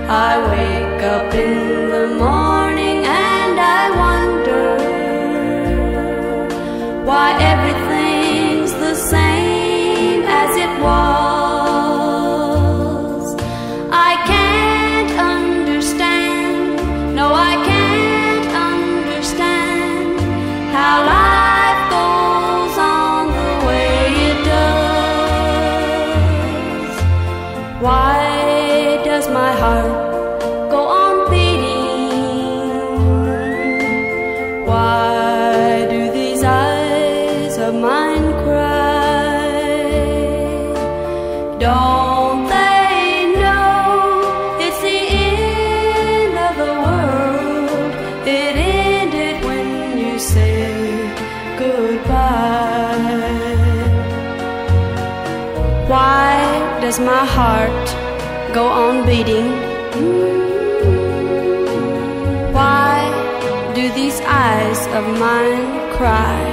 I wake up in the morning and I wonder why everything's the same as it was. I can't understand, no I can't understand how life goes on the way it does. Why does my heart go on beating? Why do these eyes of mine cry? Don't they know it's the end of the world? It ended when you said goodbye. Why does my heart go on beating? Why do these eyes of mine cry?